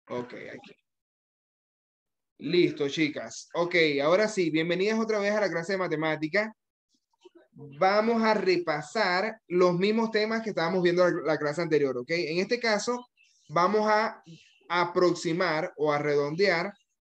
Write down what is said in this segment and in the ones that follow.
Ok, aquí. Listo, chicas. Ok, ahora sí, bienvenidas otra vez a la clase de matemática. Vamos a repasar los mismos temas que estábamos viendo la clase anterior, ¿ok? En este caso, vamos a aproximar o a redondear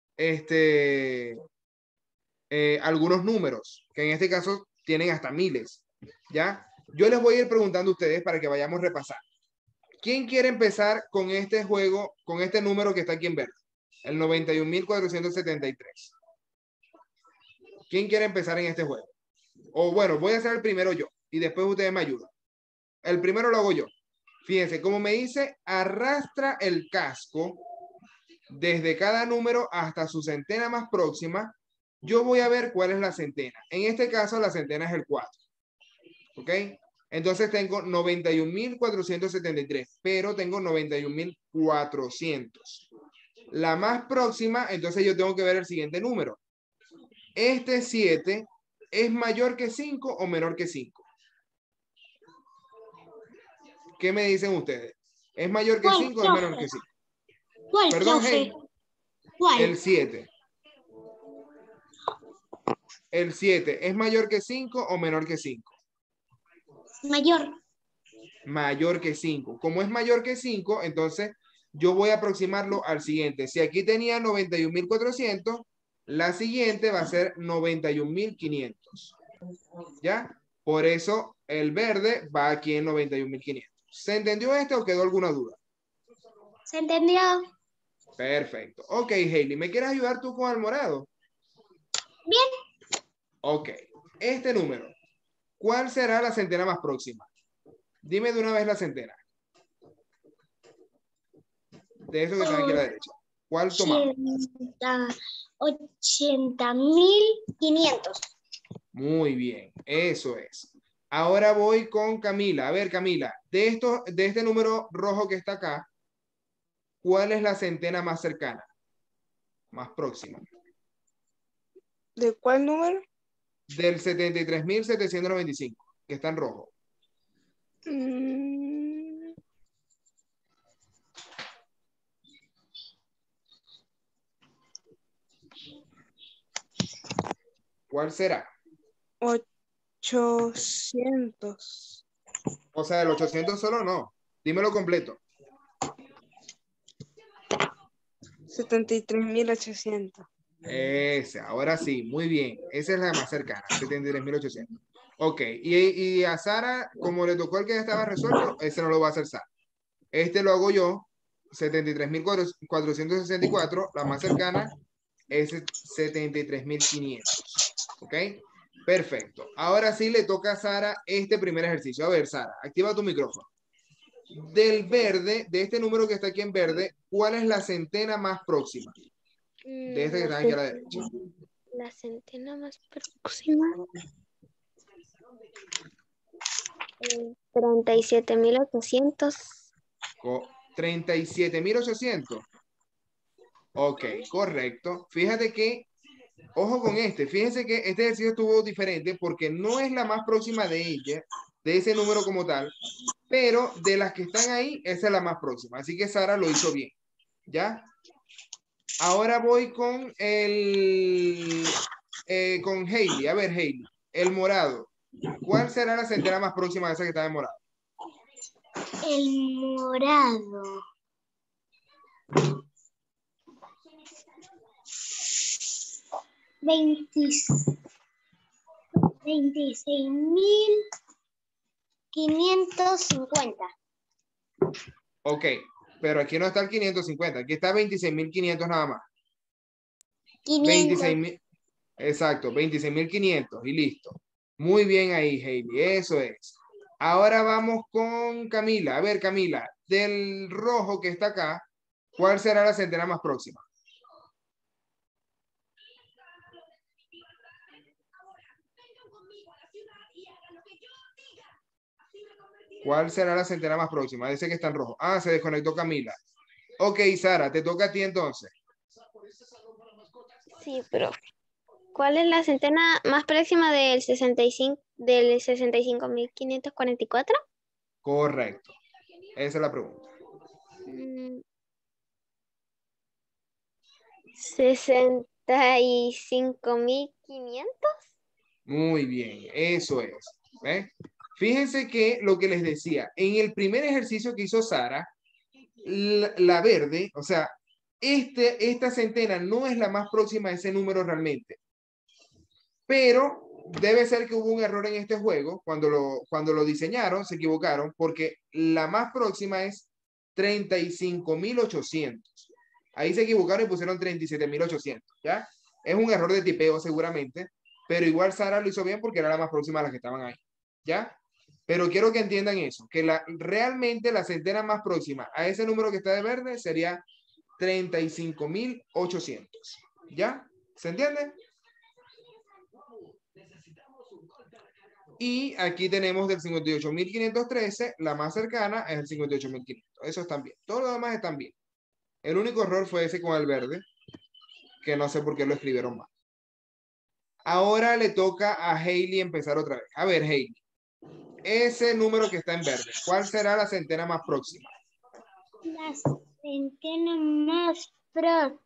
algunos números, que en este caso tienen hasta miles, ¿ya? Yo les voy a ir preguntando a ustedes para que vayamos repasando. ¿Quién quiere empezar con este juego, con este número que está aquí en verde? El 91.473. ¿Quién quiere empezar en este juego? O bueno, voy a hacer el primero yo y después ustedes me ayudan. El primero lo hago yo. Fíjense, como me dice, arrastra el casco desde cada número hasta su centena más próxima. Yo voy a ver cuál es la centena. En este caso, la centena es el 4. ¿Ok? Entonces tengo 91.473, pero tengo 91.400. La más próxima, entonces yo tengo que ver el siguiente número. Este 7 es mayor que 5 o menor que 5. ¿Qué me dicen ustedes? ¿Es mayor que 5 o es menor que 5? ¿Cuál, Perdón, profe? hey. ¿Cuál? El 7. El 7 es mayor que 5 o menor que 5. Mayor. Mayor que 5. Como es mayor que 5, entonces yo voy a aproximarlo al siguiente. Si aquí tenía 91.400, la siguiente va a ser 91.500. ¿Ya? Por eso el verde va aquí en 91.500. ¿Se entendió esto o quedó alguna duda? ¿Se entendió? Perfecto. Ok, Hailey, ¿me quieres ayudar tú con el morado? Bien. Ok. Este número, ¿cuál será la centena más próxima? Dime de una vez la centena. De eso que están aquí a la derecha. ¿Cuál tomamos? 80.500. Muy bien, eso es. Ahora voy con Camila. A ver, Camila, de este número rojo que está acá, ¿cuál es la centena más cercana? Más próxima. ¿De cuál número? Del 73.795, que está en rojo. ¿Cuál será? 800. O sea, el 800 solo no. Dímelo completo. 73.800. Ese, ahora sí, muy bien. Esa es la más cercana, 73.800. Ok, y a Sara, como le tocó el que ya estaba resuelto, ese no lo va a hacer Sara. Este lo hago yo, 73.464, la más cercana es 73.500. ¿Ok? Perfecto. Ahora sí le toca a Sara este primer ejercicio. A ver, Sara, activa tu micrófono. Del verde, de este número que está aquí en verde, ¿cuál es la centena más próxima? De este que está aquí a la derecha. La centena más próxima. 37.800. 37.800. Ok, correcto. Fíjate que, ojo con este, fíjense que este ejercicio estuvo diferente porque no es la más próxima de ella, de ese número como tal, pero de las que están ahí, esa es la más próxima. Así que Sara lo hizo bien. ¿Ya? Ahora voy con con Hailey. A ver, Hailey, el morado. ¿Cuál será la centena más próxima de esa que está de morado? El morado. 26.550. Ok, pero aquí no está el 550, aquí está 26.500 nada más. 500. 26.000, exacto, 26.500 y listo. Muy bien ahí, Hailey, eso es. Ahora vamos con Camila. A ver, Camila, del rojo que está acá, ¿cuál será la centena más próxima? ¿Cuál será la centena más próxima? Dice que está en rojo. Ah, se desconectó Camila. Ok, Sara, te toca a ti entonces. Sí, pero ¿cuál es la centena más próxima del 65.544? Correcto. Esa es la pregunta. 65.500. Muy bien, eso es. ¿Ve? Fíjense que lo que les decía, en el primer ejercicio que hizo Sara, la verde, o sea, esta centena no es la más próxima a ese número realmente, pero debe ser que hubo un error en este juego, cuando lo diseñaron, se equivocaron, porque la más próxima es 35.800. Ahí se equivocaron y pusieron 37.800, ¿ya? Es un error de tipeo seguramente, pero igual Sara lo hizo bien porque era la más próxima a las que estaban ahí, ¿ya? Pero quiero que entiendan eso, que realmente la centena más próxima a ese número que está de verde sería 35.800, ¿ya? ¿Se entiende? Y aquí tenemos del 58.513, la más cercana es el 58.500. Eso están bien. Todos los demás están bien. El único error fue ese con el verde, que no sé por qué lo escribieron mal. Ahora le toca a Hailey empezar otra vez. A ver, Hailey, ese número que está en verde, ¿cuál será la centena más próxima? La centena más próxima.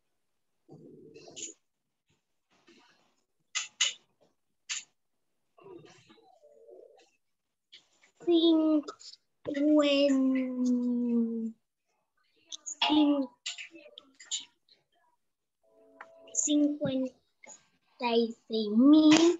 $56.000.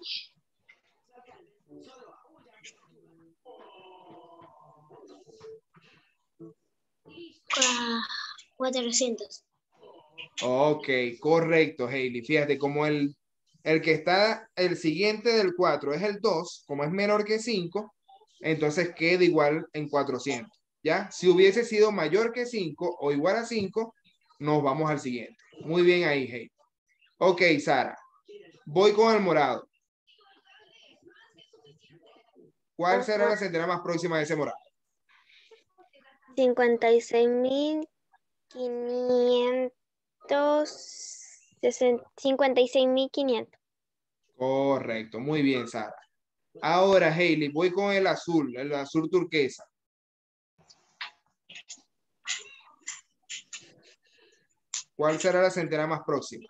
400. Ok, correcto, Hailey. Fíjate, como el que está, el siguiente del 4 es el 2, como es menor que 5, entonces queda igual en 400, ¿ya? Si hubiese sido mayor que 5 o igual a 5, nos vamos al siguiente. Muy bien ahí, Hailey. Ok, Sara, voy con el morado. ¿Cuál será la centena más próxima de ese morado? 56.500. Correcto, muy bien, Sara. Ahora, Hailey, voy con el azul turquesa. ¿Cuál será la centena más próxima?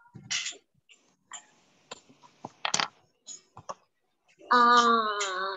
Ah,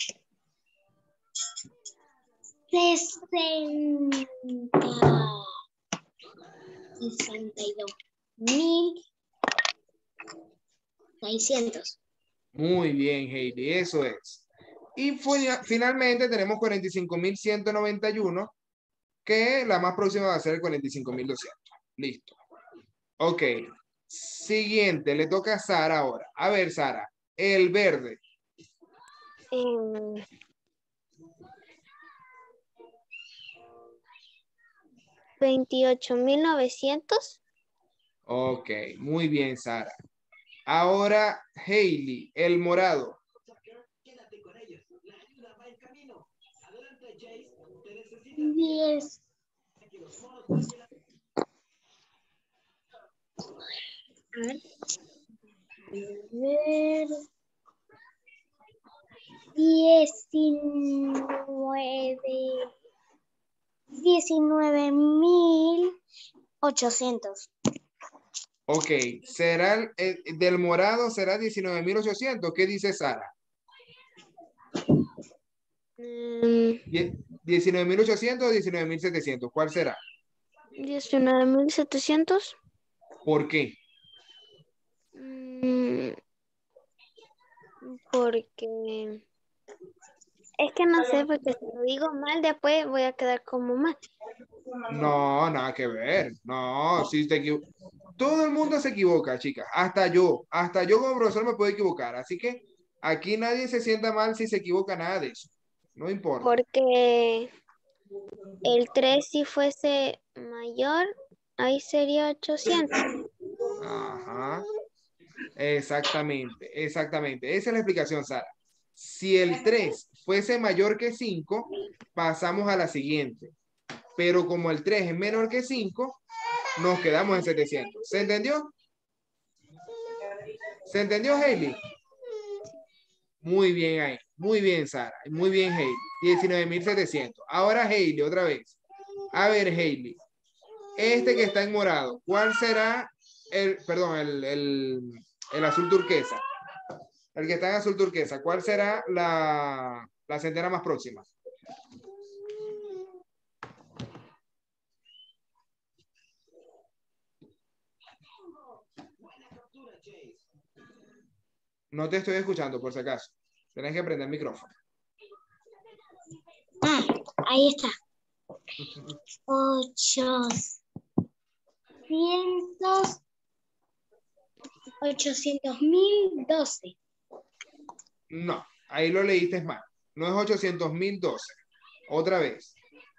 62.600. Muy bien, Hailey, eso es. Y finalmente tenemos 45.191, que la más próxima va a ser el 45.200. Listo. Ok. Siguiente, le toca a Sara ahora. A ver, Sara, el verde. 28.900. Ok, muy bien, Sara. Ahora, Hailey, el morado. 10. A ver. 19.800. Ok, será del morado será 19.800. ¿Qué dice Sara? 19.800 o 19.700. ¿Cuál será? 19.700. ¿Por qué? Porque es que no sé, porque si lo digo mal, después voy a quedar como mal. No, nada que ver. No, si te equivocas. Todo el mundo se equivoca, chicas. Hasta yo como profesor me puedo equivocar. Así que aquí nadie se sienta mal si se equivoca nada de eso. No importa. Porque el 3 si fuese mayor, ahí sería 800. Ajá. Exactamente, exactamente. Esa es la explicación, Sara. Si el 3 fuese mayor que 5, pasamos a la siguiente. Pero como el 3 es menor que 5, nos quedamos en 700. ¿Se entendió? ¿Se entendió, Hailey? Muy bien ahí. Muy bien, Sara. Muy bien, Hailey. 19.700. Ahora Hailey, otra vez. A ver, Hailey. Este que está en morado, ¿cuál será perdón, el azul turquesa? El que está en azul turquesa, ¿cuál será la centena más próxima? No te estoy escuchando, por si acaso. Tienes que prender el micrófono. Ah, ahí está. 800.012. No, ahí lo leíste mal. No es 800.012. Otra vez.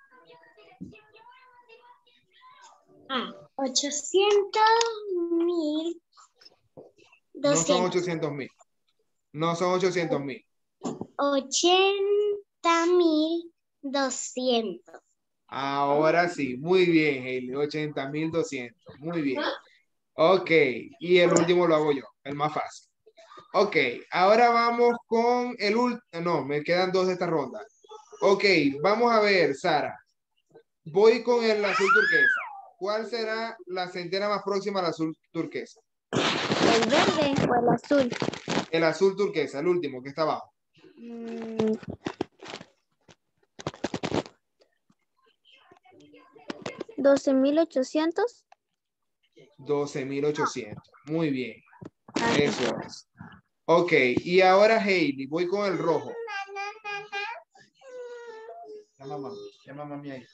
800.000. No son 800.000. No son 800.000. 80.200. Ahora sí, muy bien, Hailey. 80.200. Muy bien. Ok, y el último lo hago yo, el más fácil. Ok, ahora vamos con el último. No, me quedan dos de esta ronda. Ok, vamos a ver, Sara. Voy con el azul turquesa. ¿Cuál será la centena más próxima al azul turquesa? ¿El verde o el azul? El azul turquesa, el último que está abajo. 12.800. 12.800. Muy bien. Eso es. Ok, y ahora Hailey, voy con el rojo. Llama a mami ahí.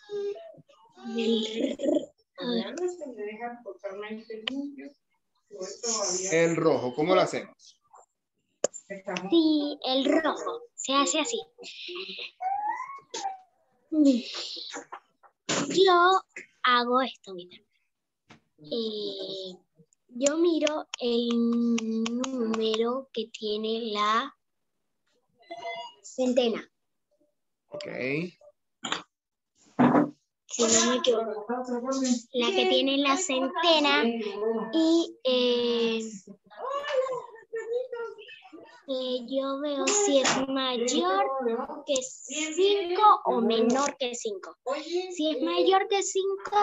El rojo, ¿cómo lo hacemos? Sí, el rojo. Se hace así. Yo hago esto, mira. Yo miro el número que tiene la centena. Ok. Si no me equivoco. La que tiene la centena y yo veo si es mayor que 5 o menor que 5. Si es mayor que 5,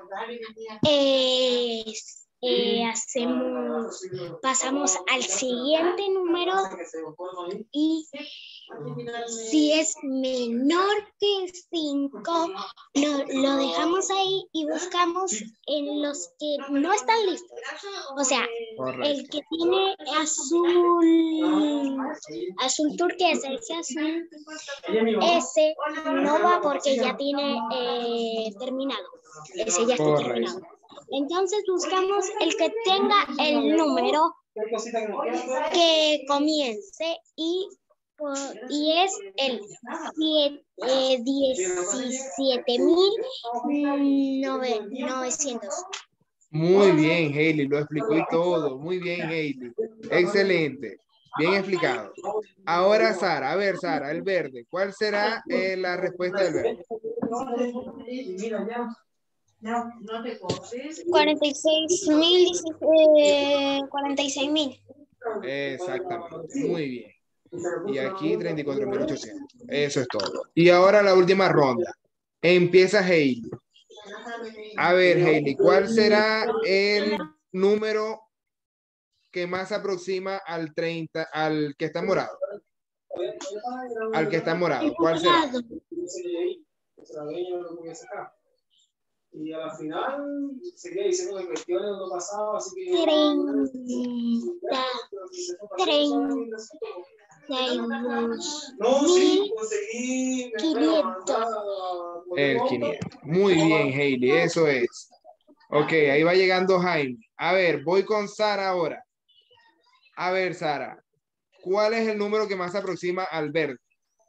pasamos al siguiente número, y si es menor que 5, lo dejamos ahí y buscamos en los que no están listos. O sea, Correcto. el que tiene azul turquesa, ese no va porque ya tiene terminado. Ese ya está Correcto. terminado. Entonces buscamos el que tenga el número que comience y es el 17.900. Muy bien, Hailey, lo explicó y todo. Muy bien, Hailey. Excelente. Bien explicado. Ahora, Sara, a ver, Sara, el verde. ¿Cuál será la respuesta del verde? 46.000. Exactamente. Muy bien. Y aquí 34.800. Eso es todo. Y ahora la última ronda. Empieza Hailey. A ver, Hailey, ¿cuál será el número que más se aproxima al 30, al que está morado? Al que está morado. ¿Cuál será? Y a la final seguía diciendo que cuestiones no pasaba, así que 32.500. El 500. Muy bien, Hailey, eso es. Ok, ahí va llegando Jaime. A ver, voy con Sara ahora. A ver, Sara, ¿cuál es el número que más se aproxima al verde?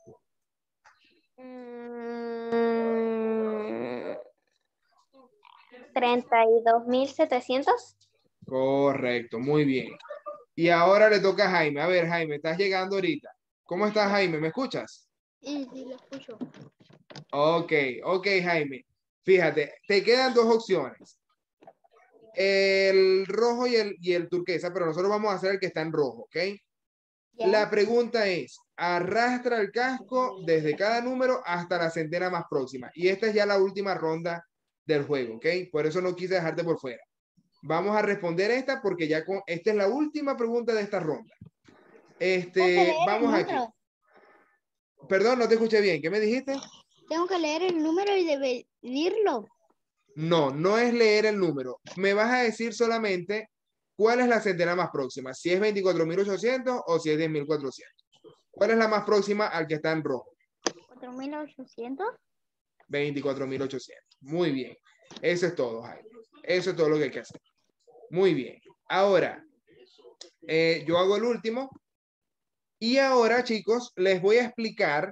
32.700. Correcto, muy bien. Y ahora le toca a Jaime. A ver, Jaime, estás llegando ahorita. ¿Cómo estás, Jaime? ¿Me escuchas? Sí, lo escucho. Ok, Jaime. Fíjate, te quedan dos opciones. El rojo y el turquesa, pero nosotros vamos a hacer el que está en rojo, ¿ok? La pregunta es, arrastra el casco desde cada número hasta la centena más próxima. Y esta es ya la última ronda del juego, ¿ok? Por eso no quise dejarte por fuera. Vamos a responder esta porque ya esta es la última pregunta de esta ronda. Vamos aquí. Perdón, no te escuché bien. ¿Qué me dijiste? Tengo que leer el número y dividirlo. No, no es leer el número. Me vas a decir solamente cuál es la centena más próxima. Si es 24.800 o si es 10.400. ¿Cuál es la más próxima al que está en rojo? 4.800. 24.800. Muy bien. Eso es todo, Jaime. Eso es todo lo que hay que hacer. Muy bien. Ahora, yo hago el último. Y ahora, chicos, les voy a explicar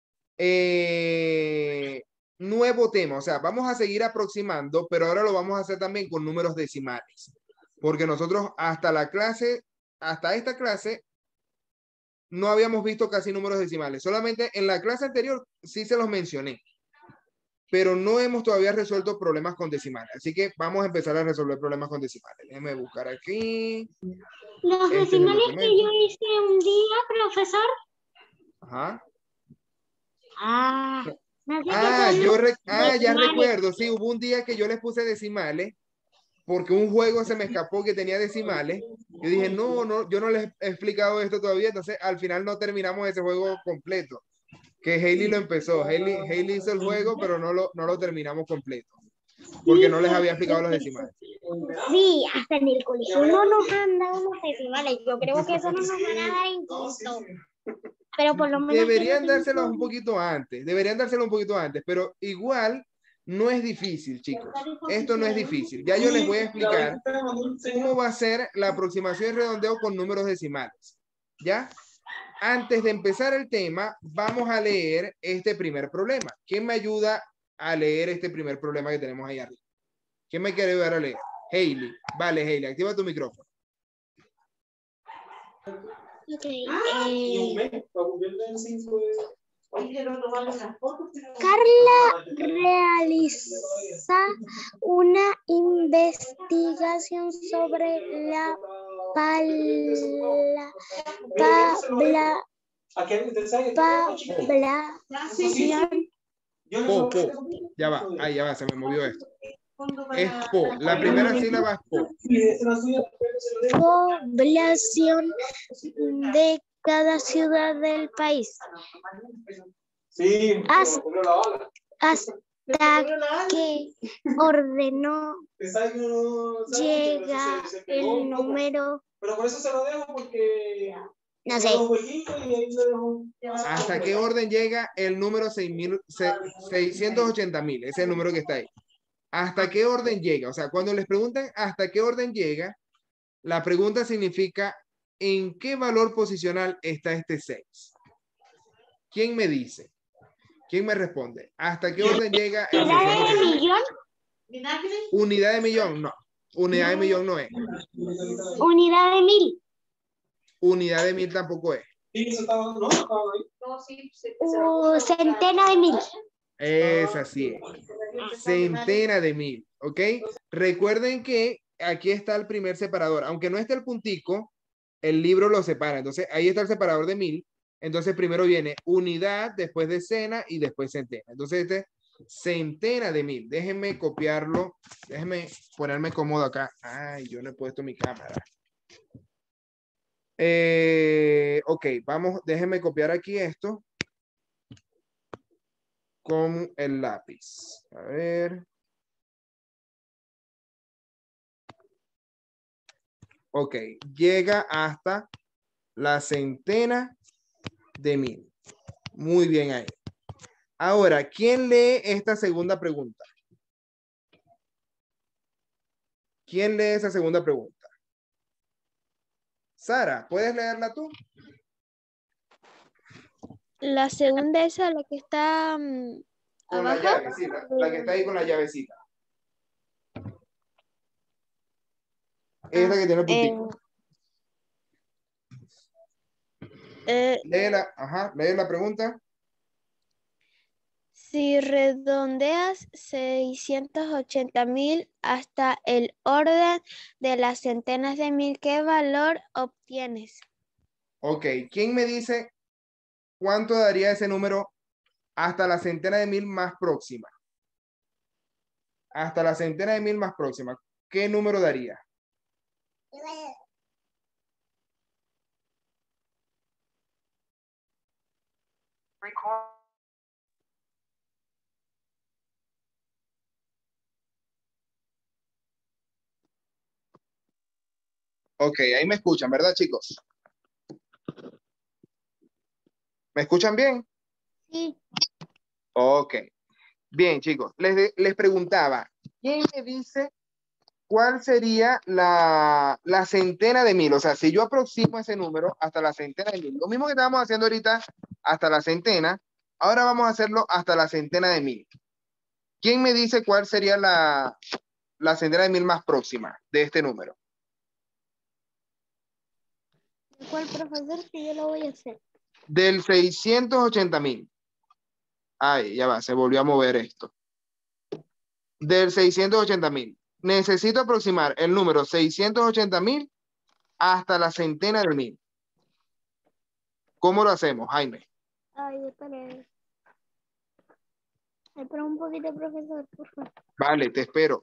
nuevo tema. O sea, vamos a seguir aproximando, pero ahora lo vamos a hacer también con números decimales. Porque nosotros hasta esta clase, no habíamos visto casi números decimales. Solamente en la clase anterior sí se los mencioné. Pero no hemos todavía resuelto problemas con decimales. Así que vamos a empezar a resolver problemas con decimales. Déjenme buscar aquí. Los decimales que yo hice un día, profesor. Ajá. Ya recuerdo. Sí, hubo un día que yo les puse decimales porque un juego se me escapó que tenía decimales. Yo dije, no, yo no les he explicado esto todavía. Entonces, al final no terminamos ese juego completo. Que Hailey lo empezó. Hailey hizo el juego, pero no lo terminamos completo. Porque no les había explicado los decimales. Sí, hasta en el colegio no nos han dado los decimales. Yo creo que eso no nos van a dar en quinto. Pero por lo menos deberían dárselos un poquito antes. Pero igual no es difícil, chicos. Esto no es difícil. Ya yo les voy a explicar cómo va a ser la aproximación y redondeo con números decimales. ¿Ya? Antes de empezar el tema, vamos a leer este primer problema. ¿Quién me ayuda a leer este primer problema que tenemos ahí arriba? ¿Quién me quiere ayudar a leer? Hailey. Vale, Hailey, activa tu micrófono. Okay. Carla realiza una investigación sobre la Ya va, se me movió esto. Es po, la primera sílaba es po. Población de cada ciudad del país. Hasta que ordenó llega el número. Pero por eso se lo dejo porque... No sé. ¿Hasta qué orden llega el número 680.000? Ese es el número que está ahí. ¿Hasta qué orden llega? O sea, cuando les preguntan hasta qué orden llega, la pregunta significa ¿en qué valor posicional está este 6? ¿Quién me dice? ¿Quién me responde? ¿Hasta qué orden llega el 680.000? ¿Unidad de millón? ¿Unidad de millón? No. Unidad de millón no es. ¿Unidad de mil? Unidad de mil tampoco es. Centena de mil. Es así. Centena de mil. ¿Ok? Recuerden que aquí está el primer separador. Aunque no esté el puntico, el libro lo separa. Entonces, ahí está el separador de mil. Entonces, primero viene unidad, después decena y después centena. Entonces, este centena de mil. Déjenme copiarlo. Déjenme ponerme cómodo acá. Ay, yo no he puesto mi cámara. Ok, vamos, déjenme copiar aquí esto con el lápiz. A ver. Ok, llega hasta la centena de mil. Muy bien ahí. Ahora, ¿quién lee esta segunda pregunta? ¿Quién lee esa segunda pregunta? Sara, ¿puedes leerla tú? La segunda es la que está Con abajo. la llave, sí, la que está ahí con la llavecita. Esta que tiene el puntito. Lee la pregunta. Si redondeas 680.000 hasta el orden de las centenas de mil, ¿qué valor obtienes? Ok, ¿quién me dice cuánto daría ese número hasta la centena de mil más próxima? hasta la centena de mil más próxima, ¿qué número daría? Ok, ahí me escuchan, ¿verdad, chicos? ¿Me escuchan bien? Sí. Ok. Bien, chicos. Les preguntaba, ¿quién me dice cuál sería la centena de mil? O sea, si yo aproximo ese número hasta la centena de mil, lo mismo que estábamos haciendo ahorita hasta la centena, ahora vamos a hacerlo hasta la centena de mil. ¿Quién me dice cuál sería la centena de mil más próxima de este número? ¿Cuál profesor que yo lo voy a hacer? Del 680.000. Ay, ya va, se volvió a mover esto. Del 680.000. Necesito aproximar el número 680.000 hasta la centena de mil. ¿Cómo lo hacemos, Jaime? Ay, espera. Espera un poquito, profesor, por favor. Vale, te espero.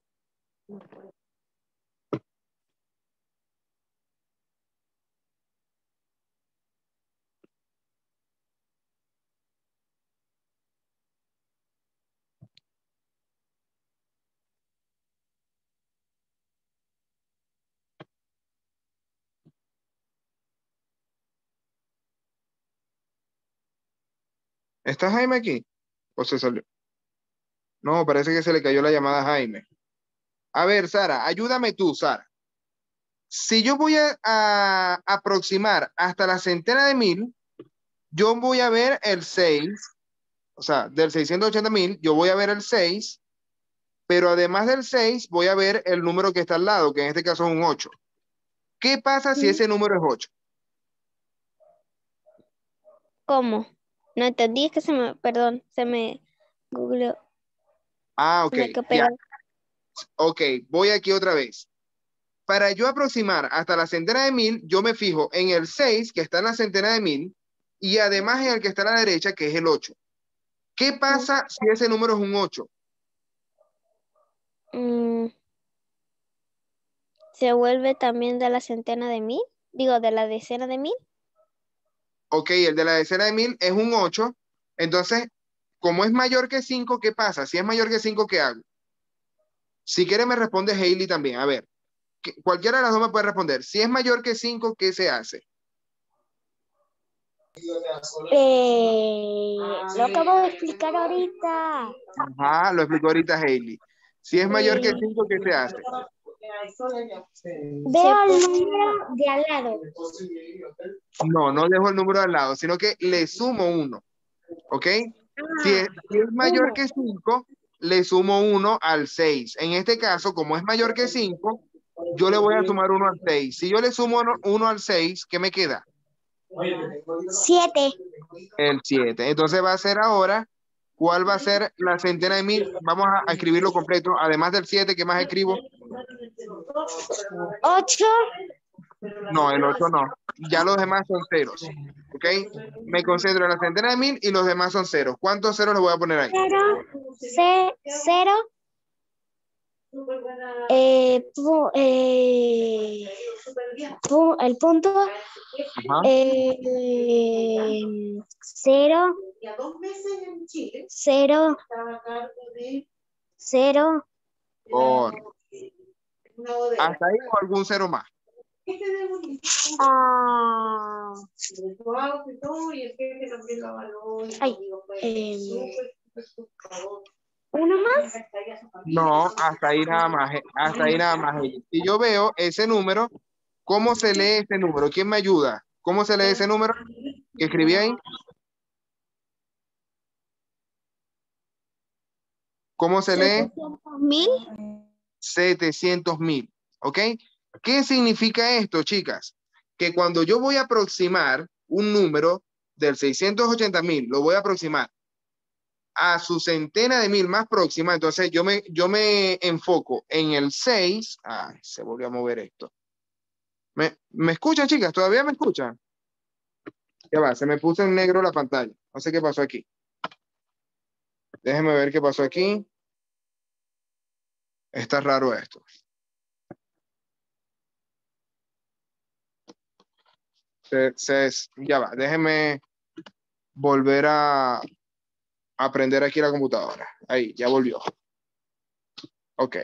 ¿Está Jaime aquí? ¿O se salió? No, parece que se le cayó la llamada a Jaime. A ver, Sara, ayúdame tú, Sara. Si yo voy a aproximar hasta la centena de mil, yo voy a ver el 6, o sea, del 680.000, yo voy a ver el 6, pero además del 6, voy a ver el número que está al lado, que en este caso es un 8. ¿Qué pasa si ese número es 8? ¿Cómo? No entendí, es que perdón, se me googleó, Ah, se ok, me quedó ya. pegado. Ok, voy aquí otra vez. Para yo aproximar hasta la centena de mil, yo me fijo en el 6, que está en la centena de mil, y además en el que está a la derecha, que es el 8. ¿Qué pasa si ese número es un 8? Mm, ¿Se vuelve también de la centena de mil? Digo, de la decena de mil. Ok, el de la decena de mil es un 8. Entonces, como es mayor que 5, ¿qué pasa? Si es mayor que 5, ¿qué hago? Si quiere me responde Hailey también. A ver, cualquiera de las dos me puede responder. Si es mayor que 5, ¿qué se hace? Lo acabo de explicar ahorita. Ajá, lo explicó ahorita Hailey. Si es mayor que 5, ¿qué se hace? Veo el número de al lado. No, no dejo el número al lado, sino que le sumo 1. ¿Ok? Si es mayor Uno. que 5, le sumo 1 al 6. En este caso, como es mayor que 5, yo le voy a sumar 1 al 6. Si yo le sumo 1 al 6, ¿qué me queda? 7. El 7. Entonces va a ser ahora, ¿cuál va a ser la centena de mil? Vamos a escribirlo completo. Además del 7, ¿qué más escribo? 8. No, el 8 no. Ya los demás son ceros. ¿Ok? Me concentro en la centena de mil y los demás son ceros. ¿Cuántos ceros le voy a poner ahí? 0. El punto. Ajá. 0. 0. 0. Por. ¿Hasta ahí o algún cero más? Ay, ¿uno más? No, hasta ahí nada más. Hasta ahí nada más. Si yo veo ese número, ¿cómo se lee ese número? ¿Quién me ayuda? ¿Cómo se lee ese número que escribí ahí? ¿Cómo se lee? 700.000. 700.000. ¿Ok? ¿Qué significa esto, chicas? Que cuando yo voy a aproximar un número del 680.000, lo voy a aproximar a su centena de mil más próxima, entonces yo me enfoco en el 6. Ay, se volvió a mover esto. ¿Me escuchan, chicas? ¿Todavía me escuchan? Ya va, se me puso en negro la pantalla. No sé qué pasó aquí. Déjenme ver qué pasó aquí. Está raro esto. Ya va, déjeme volver a aprender aquí la computadora. Ahí, ya volvió. Ok.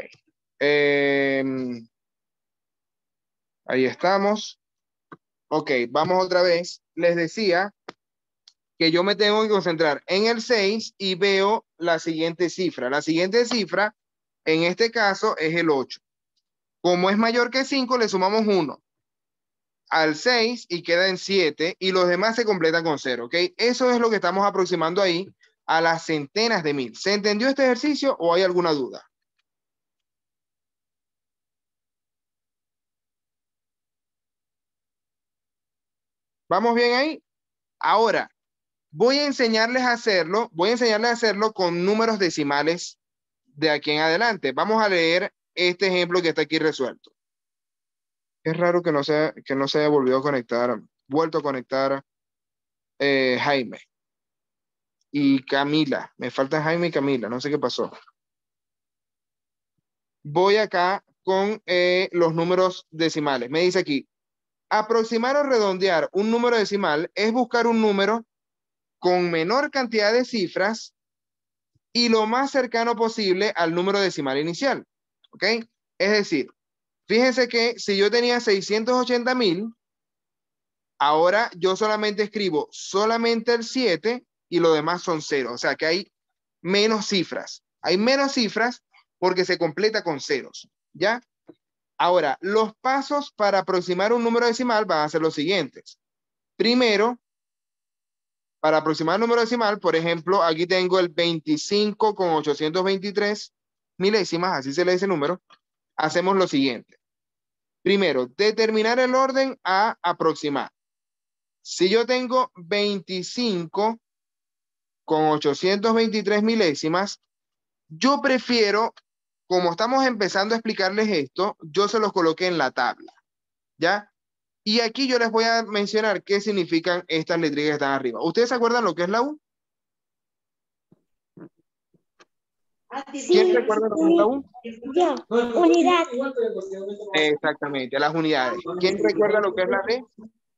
Ahí estamos. Ok, vamos otra vez. Les decía que yo me tengo que concentrar en el 6 y veo la siguiente cifra. La siguiente cifra, en este caso, es el 8. Como es mayor que 5, le sumamos 1 al 6 y queda en 7 y los demás se completan con 0, ¿ok? Eso es lo que estamos aproximando ahí a las centenas de mil. ¿Se entendió este ejercicio o hay alguna duda? ¿Vamos bien ahí? Ahora, voy a enseñarles a hacerlo con números decimales de aquí en adelante. Vamos a leer este ejemplo que está aquí resuelto. Es raro que no se haya vuelto a conectar Jaime y Camila. Me faltan Jaime y Camila, no sé qué pasó. Voy acá con los números decimales. Me dice aquí, aproximar o redondear un número decimal es buscar un número con menor cantidad de cifras y lo más cercano posible al número decimal inicial. ¿Ok? Es decir, fíjense que si yo tenía 680,000, ahora yo solamente escribo solamente el 7 y lo demás son 0. O sea que hay menos cifras. Hay menos cifras porque se completa con ceros. ¿Ya? Ahora, los pasos para aproximar un número decimal van a ser los siguientes. Primero, para aproximar el número decimal, por ejemplo, aquí tengo el 25 con 823 milésimas, así se le dice el número. Hacemos lo siguiente. Primero, determinar el orden a aproximar. Si yo tengo 25 con 823 milésimas, yo prefiero, como estamos empezando a explicarles esto, yo se los coloqué en la tabla, ¿ya? Y aquí yo les voy a mencionar qué significan estas letras que están arriba. ¿Ustedes se acuerdan lo que es la U? ¿Quién recuerda lo que es la U? Yo, unidad. Exactamente, las unidades. ¿Quién recuerda lo que es la D?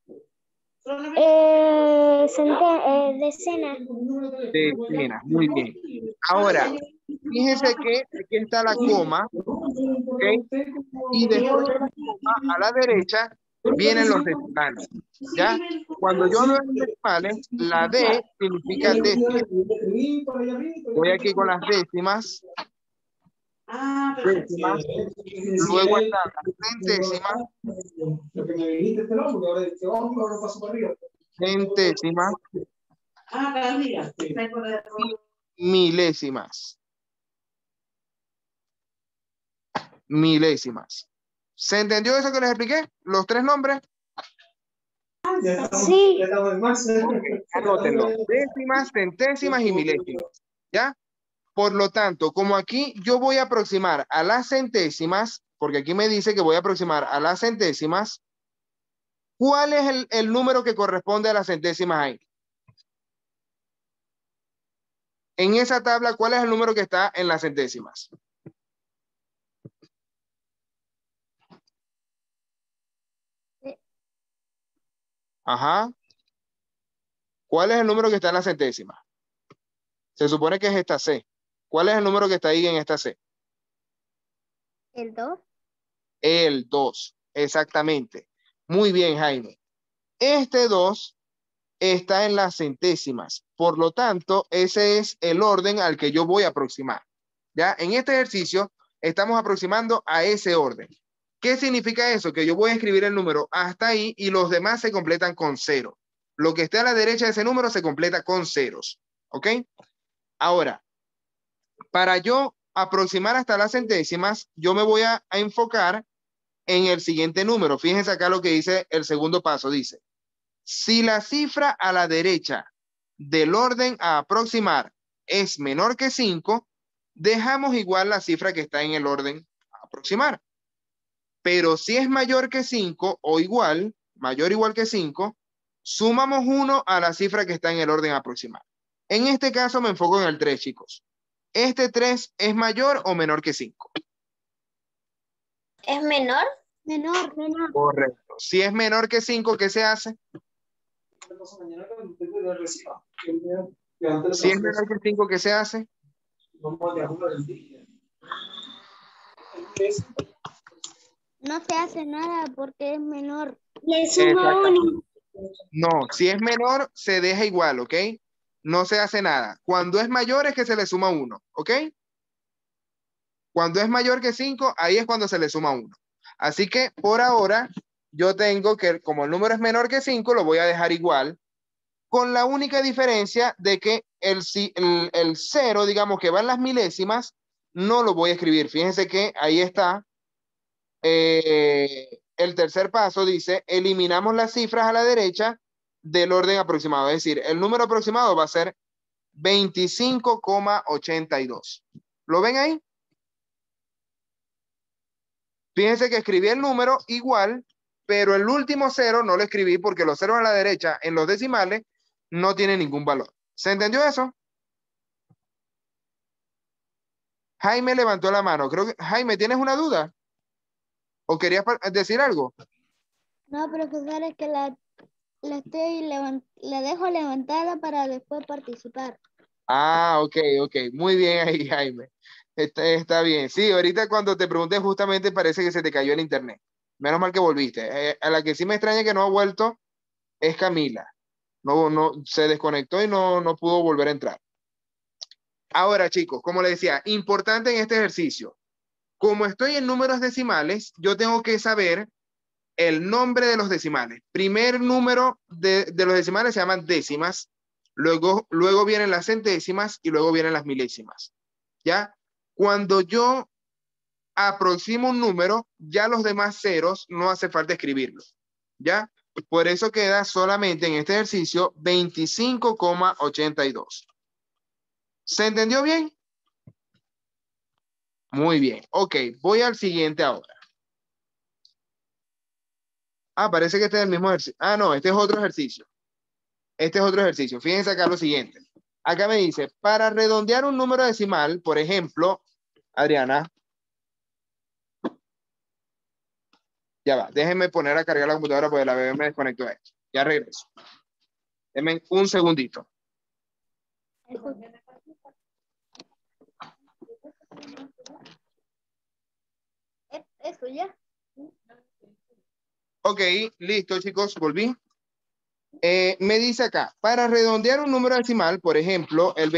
Decena. Decenas, muy bien. Ahora, fíjense que aquí está la coma, ¿ok? Y después de la coma, a la derecha, vienen los decimales, ¿ya? Cuando yo hablo de decimales, la D significa décima. Voy aquí con las décimas. Décimas. Luego están las centésimas. Centésimas. Y milésimas. Milésimas. ¿Se entendió eso que les expliqué? ¿Los tres nombres? Sí. Okay, anótenlo. Décimas, centésimas y milésimas. ¿Ya? Por lo tanto, como aquí yo voy a aproximar a las centésimas, porque aquí me dice que voy a aproximar a las centésimas, ¿cuál es el número que corresponde a las centésimas ahí? En esa tabla, ¿cuál es el número que está en las centésimas? Ajá. ¿Cuál es el número que está en la centésima? Se supone que es esta C. ¿Cuál es el número que está ahí en esta C? El 2. El 2, exactamente. Muy bien, Jaime. Este 2 está en las centésimas. Por lo tanto, ese es el orden al que yo voy a aproximar. ¿Ya? En este ejercicio estamos aproximando a ese orden. ¿Qué significa eso? Que yo voy a escribir el número hasta ahí y los demás se completan con 0. Lo que esté a la derecha de ese número se completa con ceros. ¿Ok? Ahora, para yo aproximar hasta las centésimas, yo me voy a enfocar en el siguiente número. Fíjense acá lo que dice el segundo paso. Dice, si la cifra a la derecha del orden a aproximar es menor que 5, dejamos igual la cifra que está en el orden a aproximar. Pero si es mayor que 5 o igual, mayor o igual que 5, sumamos 1 a la cifra que está en el orden a aproximar. En este caso me enfoco en el 3, chicos. ¿Este 3 es mayor o menor que 5? ¿Es menor? Menor. Correcto. Si es menor que 5, ¿qué se hace? Si es menor que 5, ¿qué se hace? No se hace nada porque es menor. Le sumo Exactamente. 1. No, si es menor, se deja igual, ¿ok? No se hace nada. Cuando es mayor es que se le suma 1, ¿ok? Cuando es mayor que 5, ahí es cuando se le suma 1. Así que por ahora yo tengo que, como el número es menor que 5, lo voy a dejar igual, con la única diferencia de que el 0, digamos que va en las milésimas, no lo voy a escribir. Fíjense que ahí está. El tercer paso dice, eliminamos las cifras a la derecha del orden aproximado. Es decir, el número aproximado va a ser 25,82. ¿Lo ven ahí? Fíjense que escribí el número igual, pero el último 0 no lo escribí porque los ceros a la derecha en los decimales no tienen ningún valor. ¿Se entendió eso? Jaime levantó la mano. Creo que, Jaime, ¿tienes una duda? ¿O querías decir algo? No, profesor, es que la dejo levantada para después participar. Ah, ok. Muy bien ahí, Jaime. Está bien. Sí, ahorita cuando te pregunté justamente parece que se te cayó el internet. Menos mal que volviste. A la que sí me extraña que no ha vuelto es Camila. No, se desconectó y no pudo volver a entrar. Ahora, chicos, como les decía, importante en este ejercicio. Como estoy en números decimales, yo tengo que saber el nombre de los decimales. Primer número de los decimales se llaman décimas, luego vienen las centésimas y luego vienen las milésimas. ¿Ya? Cuando yo aproximo un número, ya los demás ceros no hace falta escribirlos. ¿Ya? Por eso queda solamente en este ejercicio 25,82. ¿Se entendió bien? Muy bien. Ok, voy al siguiente ahora. Ah, parece que este es el mismo ejercicio. Ah, no, este es otro ejercicio. Este es otro ejercicio. Fíjense acá lo siguiente. Acá me dice, para redondear un número decimal, por ejemplo, Adriana, ya va, déjenme poner a cargar la computadora porque la bebé me desconectó de esto. Ya regreso. Denme un segundito. Eso ya. Ok, listo, chicos, volví. Me dice acá, para redondear un número decimal, por ejemplo, el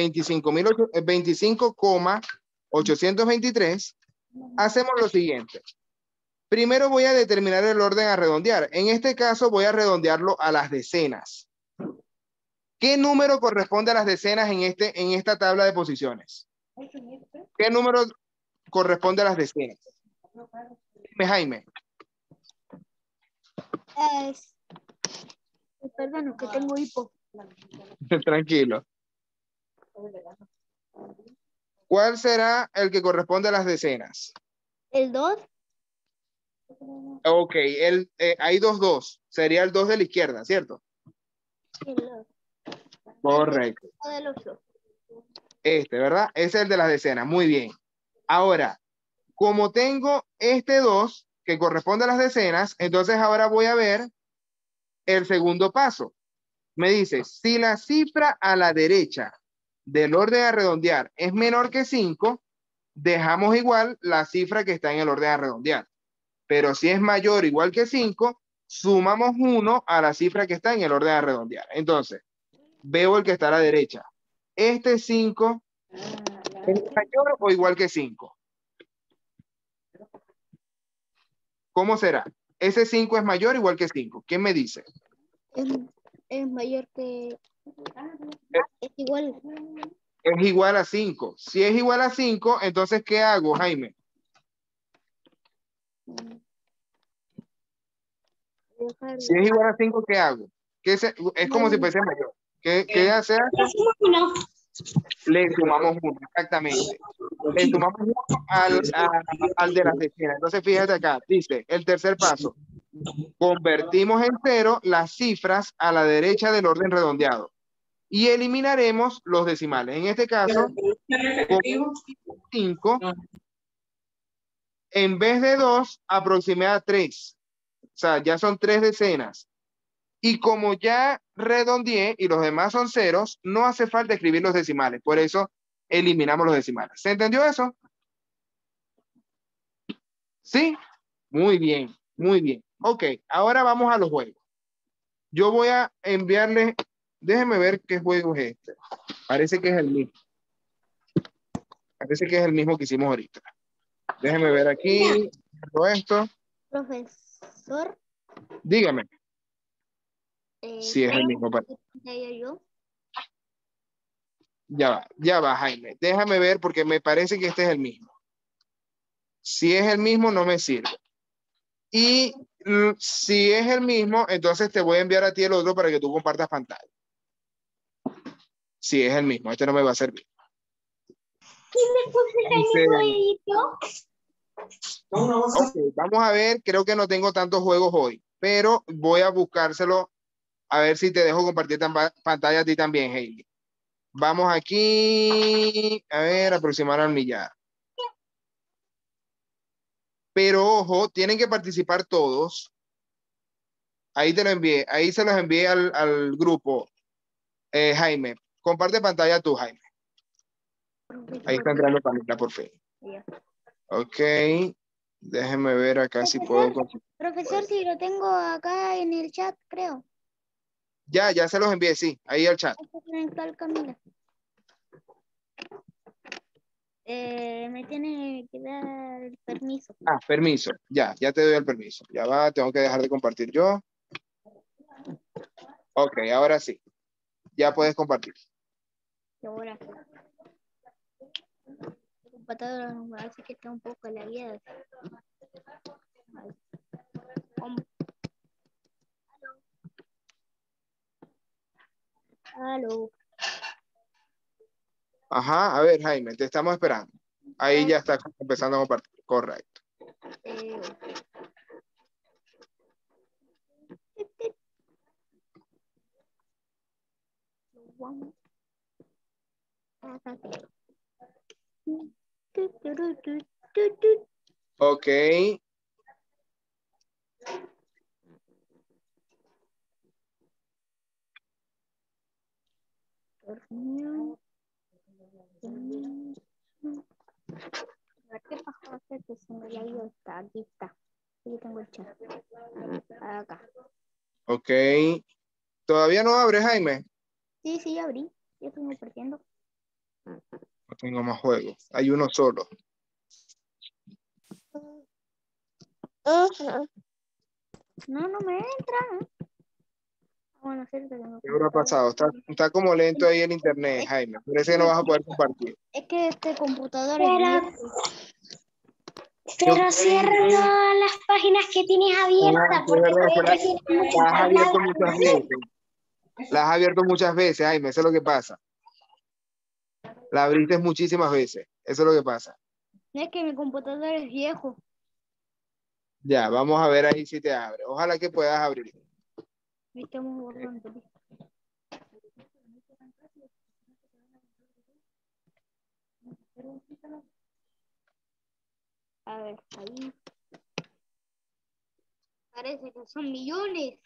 25,823, hacemos lo siguiente. Primero voy a determinar el orden a redondear. En este caso voy a redondearlo a las decenas. ¿Qué número corresponde a las decenas en esta tabla de posiciones? ¿Qué número corresponde a las decenas? Dime, Jaime. Perdón, que tengo hipo. Tranquilo. ¿Cuál será el que corresponde a las decenas? ¿El 2? Ok, hay dos. Sería el 2 de la izquierda, ¿cierto? El 2. Correcto. Del 8. ¿Verdad? Ese es el de las decenas. Muy bien. Ahora, como tengo este 2 que corresponde a las decenas, entonces ahora voy a ver el segundo paso. Me dice, si la cifra a la derecha del orden a redondear es menor que 5, dejamos igual la cifra que está en el orden a redondear. Pero si es mayor o igual que 5, sumamos 1 a la cifra que está en el orden a redondear. Entonces, veo el que está a la derecha. Este 5 es mayor o igual que 5. ¿Cómo será? Ese 5 es mayor o igual que 5. ¿Quién me dice? Es mayor que... Es igual. Es igual a 5. Si es igual a 5, entonces, ¿qué hago, Jaime? Si es igual a 5, ¿qué hago? Es como si fuese mayor. ¿Qué hace? Le sumamos 1, exactamente. Le sumamos 1 al de las decenas. Entonces, fíjate acá, dice, el tercer paso. Convertimos en 0 las cifras a la derecha del orden redondeado. Y eliminaremos los decimales. En este caso, 5, en vez de 2, aproximé a 3. O sea, ya son 3 decenas. Y como ya redondeé y los demás son ceros, no hace falta escribir los decimales. Por eso eliminamos los decimales. ¿Se entendió eso? ¿Sí? Muy bien, muy bien. Ok, ahora vamos a los juegos. Yo voy a enviarle, déjenme ver qué juego es este. Parece que es el mismo. Parece que es el mismo que hicimos ahorita. Déjenme ver aquí. Todo esto. Profesor, Dígame si es el mismo. yo. Ya va, Jaime. Déjame ver porque me parece que este es el mismo. Si es el mismo, no me sirve. Y si es el mismo, entonces te voy a enviar a ti el otro para que tú compartas pantalla. Si es el mismo, este no me va a servir. Okay, vamos a ver, creo que no tengo tantos juegos hoy, pero voy a buscárselo a ver si te dejo compartir pantalla a ti también, Hailey. Vamos aquí, a ver, aproximar al millar. Pero ojo, tienen que participar todos. Ahí te lo envié, ahí se los envié al grupo. Jaime, comparte pantalla tú, Jaime. Ahí está entrando Camila, por fin. Ok, déjenme ver acá si puedo. Profesor, si lo tengo acá en el chat, creo. Ya se los envié, sí, ahí al chat. Camila. Me tiene que dar el permiso. Ah, permiso, ya te doy el permiso. Ya va, tengo que dejar de compartir yo. Ok, ahora sí. Ya puedes compartir. Y ahora. La computadora me parece que está un poco lagueada. Aló. Ajá, a ver, Jaime, te estamos esperando. Ahí ya está empezando a compartir. Correcto. Ok. ¿Qué pasó? Que se me había ido. Aquí está. Aquí tengo el chat. Acá. Ok. ¿Todavía no abre, Jaime? Sí, abrí. Ya estoy compartiendo. No tengo más juegos. Hay uno solo. No me entra. Bueno, cierto que no. ¿Qué habrá pasado? Está como lento ahí el internet, Jaime. Parece que no vas a poder compartir. Es que este computador Pero cierra todas las páginas que tienes abiertas, porque Las has abierto muchas veces. Las has abierto muchas veces, Jaime. Eso es lo que pasa. La abriste muchísimas veces. Eso es lo que pasa. es que mi computador es viejo. Ya, vamos a ver ahí si te abre. Ojalá que puedas abrir. Estamos borrando. A ver, ahí. Parece que son millones.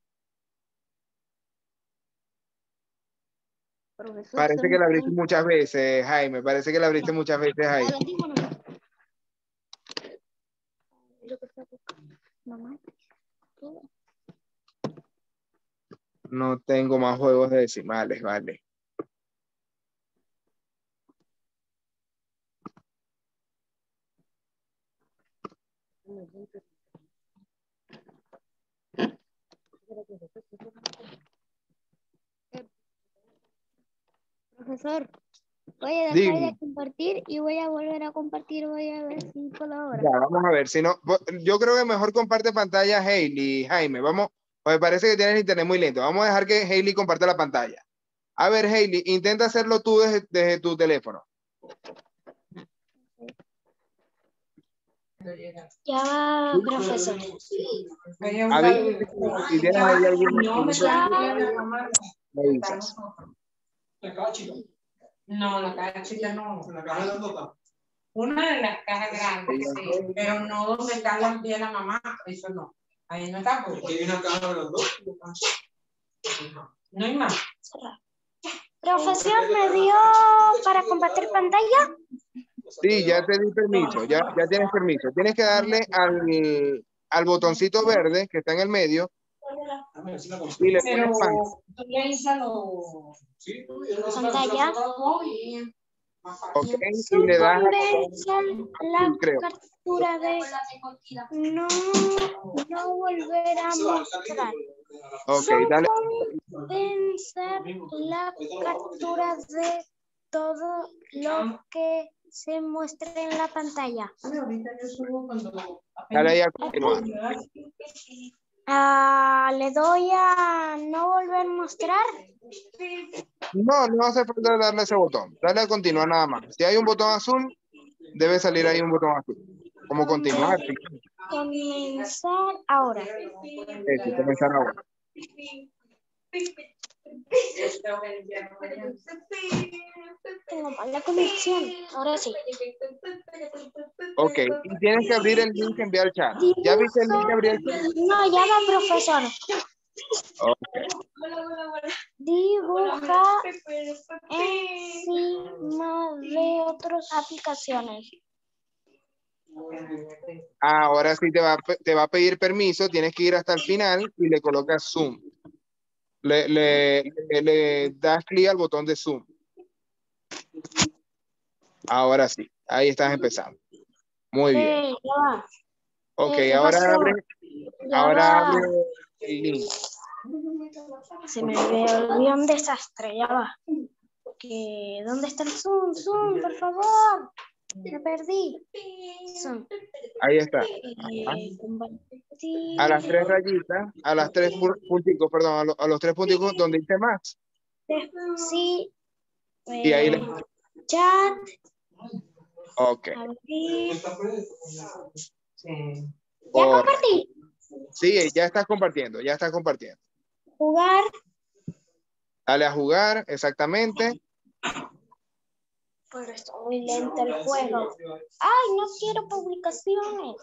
Profesor, Parece que la abriste muchas veces, Jaime. Parece que la abriste muchas veces, Jaime. No tengo más juegos de decimales, vale. Profesor, voy a dejar de compartir y voy a volver a compartir. Voy a ver si puedo ahora. Ya, vamos a ver. Si no, yo creo que mejor comparte pantalla Hailey, Jaime. Vamos, pues parece que tienes internet muy lento. Vamos a dejar que Hailey comparte la pantalla. A ver, Hailey, intenta hacerlo tú desde tu teléfono. Ya va, profesor. A ver, si tienes ahí alguna. No, la caja chica no. La caja de la nota. Una de las cajas grandes, sí, pero no donde están las pies de la mamá, eso no. Ahí no está. Porque ¿Hay una caja de los dos? no hay más. Profesor, ¿me dio para compartir pantalla? Sí, ya te di permiso, ya tienes permiso. Tienes que darle al botoncito verde que está en el medio y le Pero pones pantalla. tú le dices lo... Sí, Pantalla. Ok, y le das Suconvención la creo. captura de no volver a mostrar. Ok, dale. Vencer la captura de todo lo que se muestre en la pantalla. Dale ahí a continuar. Le doy a no volver a mostrar. No hace falta darle ese botón. Dale a continuar nada más. Si hay un botón azul, debe salir ahí un botón azul. Como continuar. Sí. Comenzar ahora. Eso, comenzar ahora. Tengo mala conexión. Ahora sí. Ok, y tienes que abrir el link que envía al chat. ¿Ya viste el link que abrí al chat? No, ya va, profesor. Ok. Dibuja encima de otras aplicaciones. Ahora sí te va a pedir permiso. Tienes que ir hasta el final y le colocas zoom. Le das clic al botón de zoom. Ahora sí, ahí estás empezando. Muy bien. Ya va. Ok, ¿Qué ahora pasó? abre va. el link. Se me volvió un desastre, ya va. ¿Dónde está el Zoom? Zoom, por favor. Me perdí. Zoom. Ahí está. Compartir. A las tres rayitas, a las tres punticos, perdón, a los tres punticos donde dice más. Sí. Y ahí le... Chat. Ok. Abrir. Sí. Ya compartí. Sí, ya estás compartiendo, ya estás compartiendo. Jugar. Dale a jugar, exactamente. Pero está muy lento el juego. Ay, no quiero publicaciones.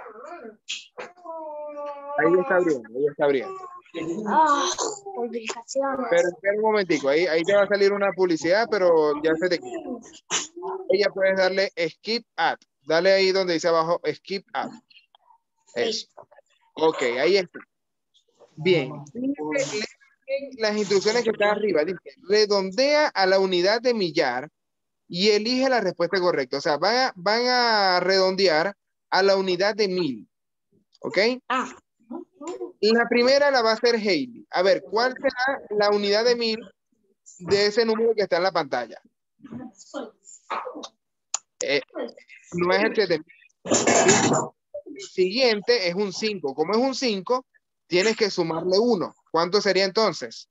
Ahí está abriendo, ahí está abriendo. Publicaciones. Pero espera un momentico, ahí te va a salir una publicidad, pero ya se te quita. Ella puedes darle skip ad. Dale ahí donde dice abajo skip ad. Eso. Ok, ahí está. Bien. Las instrucciones que están arriba. Dice, redondea a la unidad de millar y elige la respuesta correcta. O sea, van a redondear a la unidad de 1000. ¿Ok? La primera la va a hacer Hailey. A ver, ¿cuál será la unidad de 1000 de ese número que está en la pantalla? No es el 7000. El siguiente es un 5. Como es un 5, tienes que sumarle 1. ¿Cuánto sería entonces?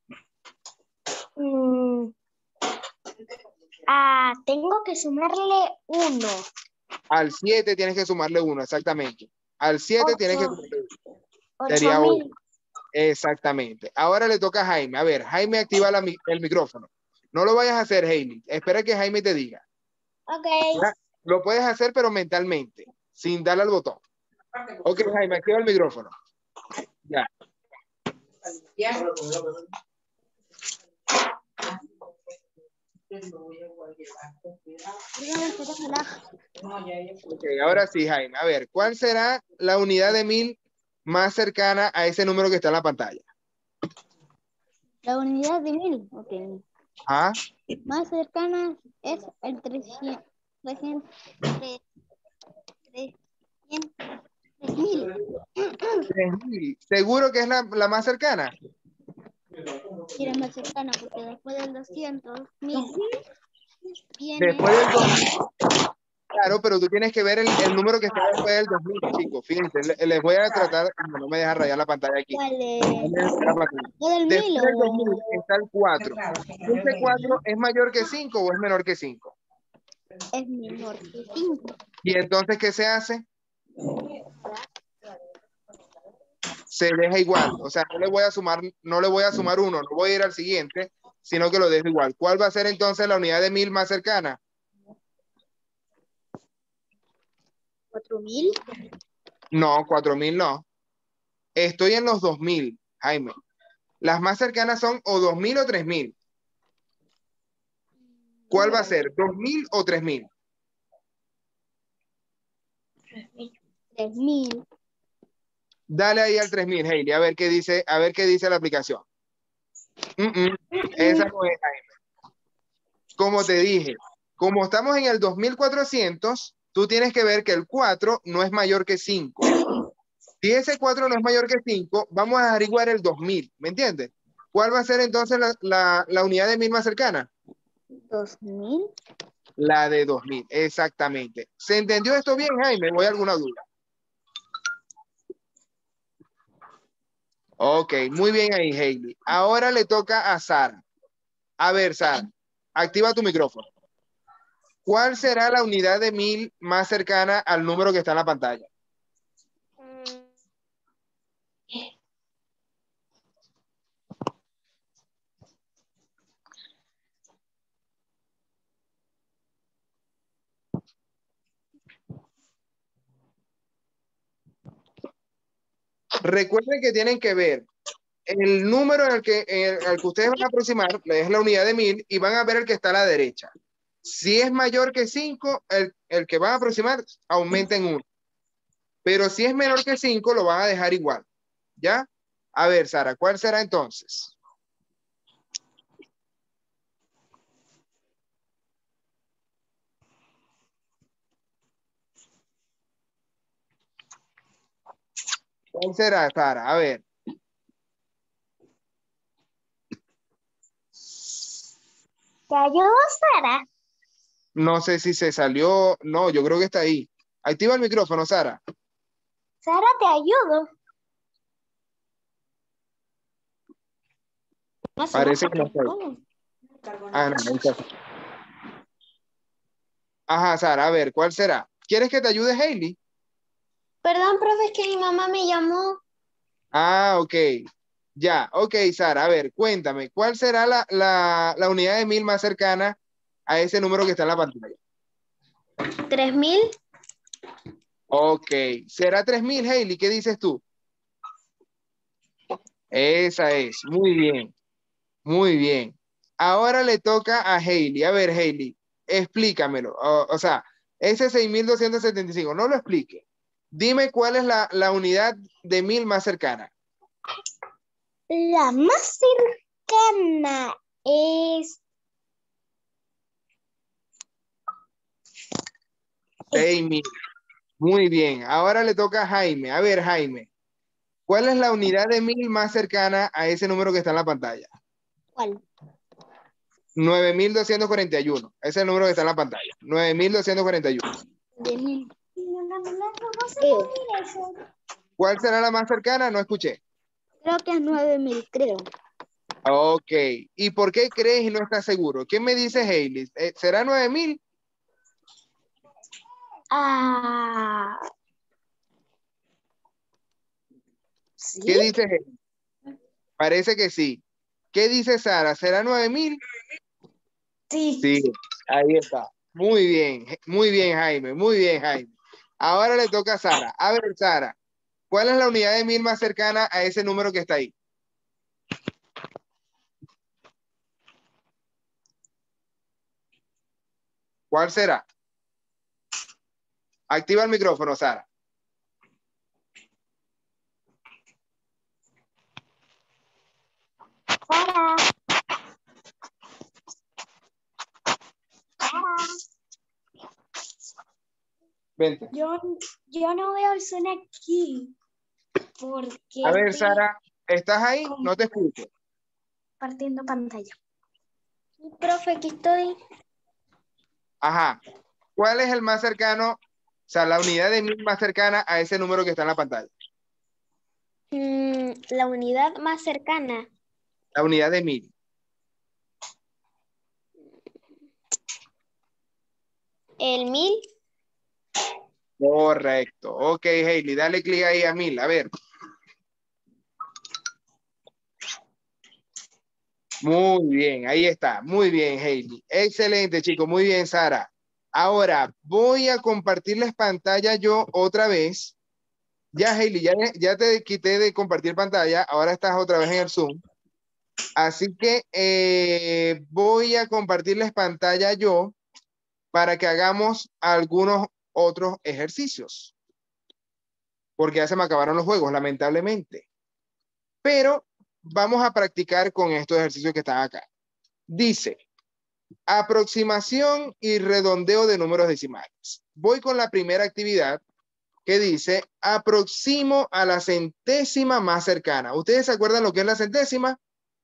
Tengo que sumarle 1. Al 7 tienes que sumarle 1, exactamente. Al 7 tienes que sumarle 1. Sería 1. Exactamente. Ahora le toca a Jaime. A ver, Jaime, activa el micrófono. No lo vayas a hacer, Jaime. Espera que Jaime te diga. Ok. ¿Ya? Lo puedes hacer, pero mentalmente, sin darle al botón. Ok, Jaime, activa el micrófono. Ya. Ok, ahora sí, Jaime. A ver, ¿cuál será la unidad de 1000 más cercana a ese número que está en la pantalla? La unidad de 1000, ok. ¿Ah? Más cercana es el 300. 3000. ¿Seguro que es la más cercana? Sí, la más cercana, porque después del 200, 1000 viene... Después del 2000. Claro, pero tú tienes que ver el número que está después del 2000, chicos. Fíjense, les voy a tratar, no me deja rayar la pantalla aquí. ¿Cuál es? Después del 2000 está el 4. ¿Este 4 es mayor que 5 o es menor que 5? Es menor que 5. ¿Y entonces qué se hace? Se deja igual. O sea, no le voy a sumar 1, no voy a ir al siguiente, sino que lo dejo igual. ¿Cuál va a ser entonces la unidad de 1000 más cercana? 4.000. No, 4.000 no. Estoy en los 2.000, Jaime. Las más cercanas son o 2.000 o 3.000. ¿Cuál va a ser? ¿2.000 o 3.000? 3.000. Dale ahí al 3.000, Hailey, a ver qué dice la aplicación. Esa no es, Jaime. Como te dije, como estamos en el 2.400, tú tienes que ver que el 4 no es mayor que 5. Si ese 4 no es mayor que 5, vamos a averiguar el 2.000, ¿me entiendes? ¿Cuál va a ser entonces la unidad de 1.000 más cercana? 2.000. La de 2.000, exactamente. ¿Se entendió esto bien, Jaime? ¿Voy a alguna duda? Ok, muy bien ahí, Hailey. Ahora le toca a Sara. A ver, Sara, activa tu micrófono. ¿Cuál será la unidad de 1.000 más cercana al número que está en la pantalla? Recuerden que tienen que ver el número al que ustedes van a aproximar, es la unidad de 1.000, y van a ver el que está a la derecha. Si es mayor que 5, el que van a aproximar aumenta en 1. Pero si es menor que 5, lo van a dejar igual. ¿Ya? A ver, Sara, ¿cuál será entonces? ¿Cuál será, Sara? A ver. ¿Te ayudo, Sara? No sé si se salió. No, yo creo que está ahí. Activa el micrófono, Sara. Sara, te ayudo. Parece que no está ahí. Ah, no, ahí está. Ajá, Sara, a ver, ¿cuál será? ¿Quieres que te ayude, Hailey? Perdón, profe, es que mi mamá me llamó. Ah, ok. Ya, ok, Sara, a ver, cuéntame, ¿cuál será la unidad de 1.000 más cercana a ese número que está en la pantalla? 3.000. Ok, ¿será 3.000, Hailey? ¿Qué dices tú? Esa es, muy bien, muy bien. Ahora le toca a Hailey. A ver, Hailey, explícamelo. O sea, ese 6.275, no lo explique. Dime cuál es la unidad de 1.000 más cercana. La más cercana es 6.000. Muy bien. Ahora le toca a Jaime. A ver, Jaime, ¿cuál es la unidad de 1.000 más cercana a ese número que está en la pantalla? ¿cuál? 9.241. Ese es el número que está en la pantalla. 9.241. De 1.000. ¿Cuál será la más cercana? No escuché. Creo que es 9.000, creo. Ok. ¿Y por qué crees y no estás seguro? ¿Qué me dice Hailey? ¿Será 9.000? Ah, ¿sí? ¿Qué dice Hailey? Parece que sí. ¿Qué dice Sara? ¿Será 9.000? Sí. Sí, ahí está. Muy bien, Jaime, muy bien, Jaime. Ahora le toca a Sara. A ver, Sara, ¿cuál es la unidad de 1.000 más cercana a ese número que está ahí? ¿Cuál será? Activa el micrófono, Sara. Sara. Sara. Vente. Yo no veo el Zoom aquí porque A ver, estoy Sara, ¿estás ahí? No te escucho. partiendo pantalla. Sí, profe, aquí estoy. Ajá. ¿Cuál es el más cercano? O sea, la unidad de 1.000 más cercana a ese número que está en la pantalla. La unidad más cercana. La unidad de 1.000. El 1.000. Correcto. Ok, Hailey, dale clic ahí a 1.000. A ver. Muy bien, ahí está. Muy bien, Hailey. Excelente, chicos. Muy bien, Sara. Ahora, voy a compartirles pantalla yo otra vez. Ya, Hailey, ya te quité de compartir pantalla. Ahora estás otra vez en el Zoom. Así que voy a compartirles pantalla yo para que hagamos algunos otros ejercicios. Porque ya se me acabaron los juegos, lamentablemente. Pero vamos a practicar con estos ejercicios que están acá. Dice, aproximación y redondeo de números decimales. Voy con la primera actividad que dice, aproximo a la centésima más cercana. ¿Ustedes se acuerdan lo que es la centésima?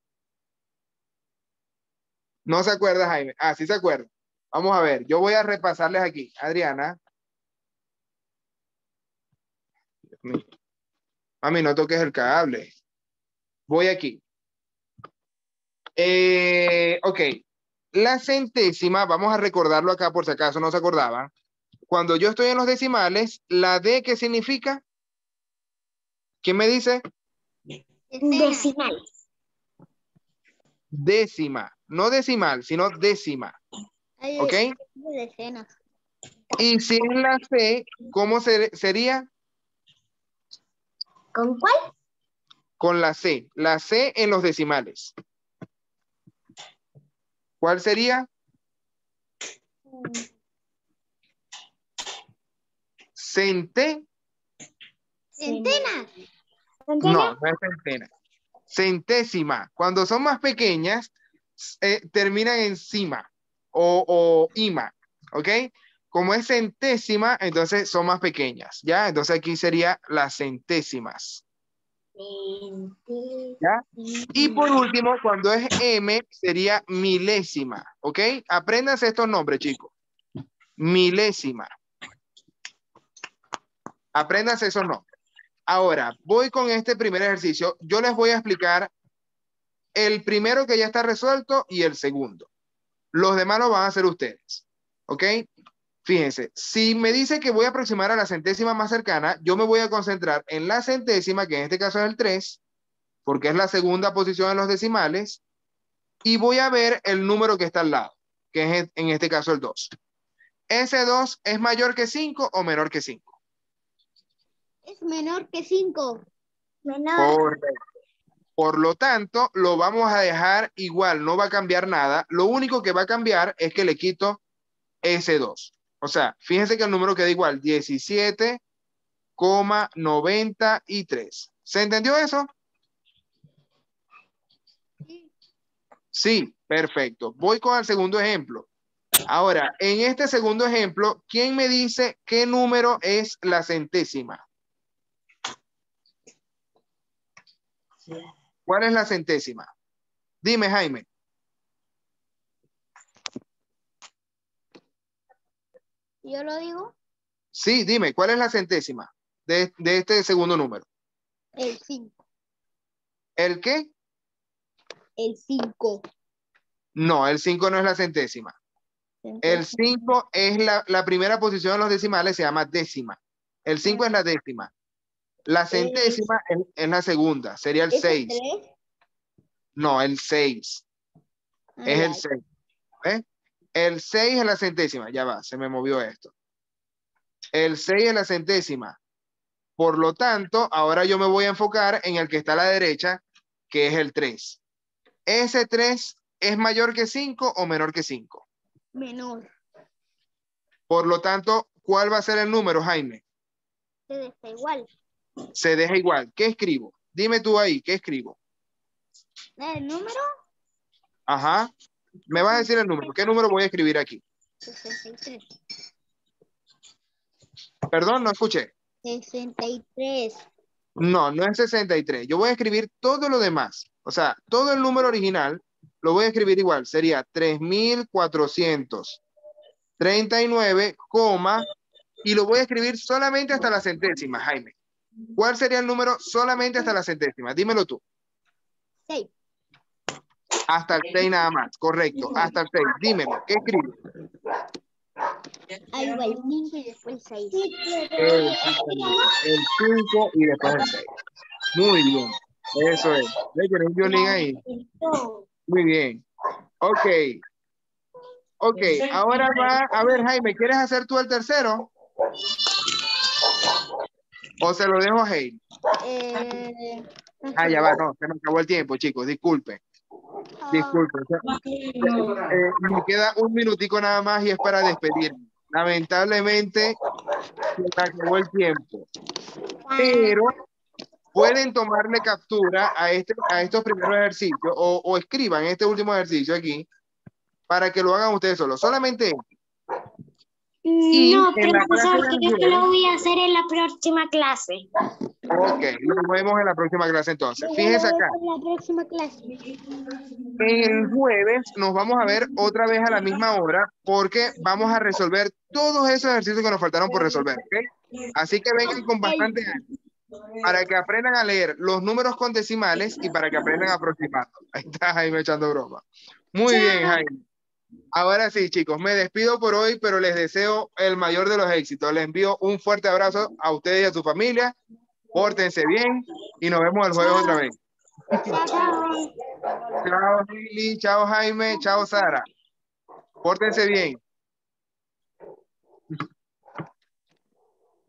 No se acuerda, Jaime. Ah, sí se acuerda. Vamos a ver, yo voy a repasarles aquí. Adriana. Mami, no toques el cable. Voy aquí. Ok. La centésima, vamos a recordarlo acá por si acaso no se acordaban. Cuando yo estoy en los decimales, ¿la D qué significa? ¿Quién me dice? Decimal. Décima. No decimal, sino décima. ¿Ok? Decenas. Y si es la C, ¿cómo sería? ¿Con cuál? Con la C. La C en los decimales. ¿Cuál sería? Centé. Centena. No, no es centena. Centésima. Cuando son más pequeñas, terminan en cima o ima. ¿Ok? Como es centésima, entonces son más pequeñas. ¿Ya? Entonces aquí sería las centésimas. ¿Ya? Y por último, cuando es M, sería milésima. ¿Ok? Apréndanse estos nombres, chicos. Milésima. Apréndanse esos nombres. Ahora, voy con este primer ejercicio. Yo les voy a explicar el primero que ya está resuelto y el segundo. Los demás lo van a hacer ustedes. ¿Ok? Fíjense, si me dice que voy a aproximar a la centésima más cercana, yo me voy a concentrar en la centésima, que en este caso es el 3, porque es la segunda posición en los decimales, y voy a ver el número que está al lado, que es en este caso el 2. ¿Ese 2 es mayor que 5 o menor que 5? Es menor que 5. Menor. Correcto. Por lo tanto, lo vamos a dejar igual, no va a cambiar nada. Lo único que va a cambiar es que le quito ese 2. O sea, fíjense que el número queda igual, 17,93. ¿Se entendió eso? Sí, perfecto. Voy con el segundo ejemplo. Ahora, en este segundo ejemplo, ¿quién me dice qué número es la centésima? ¿Cuál es la centésima? Dime, Jaime. ¿Yo lo digo? Sí, dime, ¿cuál es la centésima de este segundo número? El 5. ¿El qué? El 5. No, el 5 no es la centésima. El 5 es la primera posición en los decimales, se llama décima. El 5 es la décima. La centésima es la segunda, sería el 6. No, el 6. Es el 6. ¿Eh? El 6 es la centésima. Ya va, se me movió esto. El 6 es la centésima. Por lo tanto, ahora yo me voy a enfocar en el que está a la derecha, que es el 3. ¿Ese 3 es mayor que 5 o menor que 5? Menor. Por lo tanto, ¿cuál va a ser el número, Jaime? Se deja igual. Se deja igual. ¿Qué escribo? Dime tú ahí, ¿qué escribo? ¿El número? Ajá. Me vas a decir el número. ¿Qué número voy a escribir aquí? 63. Perdón, no escuché. 63. No, no es 63. Yo voy a escribir todo lo demás. O sea, todo el número original lo voy a escribir igual. Sería 3,439, y lo voy a escribir solamente hasta la centésima, Jaime. ¿Cuál sería el número solamente hasta la centésima? Dímelo tú. 6. Hasta el 6 nada más, correcto. Hasta el 6. Dímelo, ¿qué escribo? Ahí va el 5 y después 6. El 5 y después el 6. Muy bien. Eso es. ¿Ve que un violín ahí? Muy bien. Ok. Ok, ahora va, a ver, Jaime, ¿quieres hacer tú el tercero? ¿O se lo dejo a Heidi? Ah, ya va, no, se me acabó el tiempo, chicos, disculpen. Disculpen. Me queda un minutico nada más y es para despedirme. Lamentablemente, se me acabó el tiempo. Pero pueden tomarle captura a estos primeros ejercicios o escriban este último ejercicio aquí para que lo hagan ustedes solos. Solamente. Y No, en la clase profesor, del yo jueves, lo voy a hacer en la próxima clase. ok, nos vemos en la próxima clase entonces. Fíjense acá. En la próxima clase. El jueves nos vamos a ver otra vez a la misma hora porque vamos a resolver todos esos ejercicios que nos faltaron por resolver, ¿ok? Así que vengan con bastante ánimo para que aprendan a leer los números con decimales y para que aprendan a aproximar. Ahí está Jaime echando broma. Muy bien, Jaime. Ahora sí, chicos, me despido por hoy, pero les deseo el mayor de los éxitos. Les envío un fuerte abrazo a ustedes y a su familia. Pórtense bien y nos vemos el jueves otra vez. Chao, Lili, chao, Jaime, chao, Sara. Pórtense bien.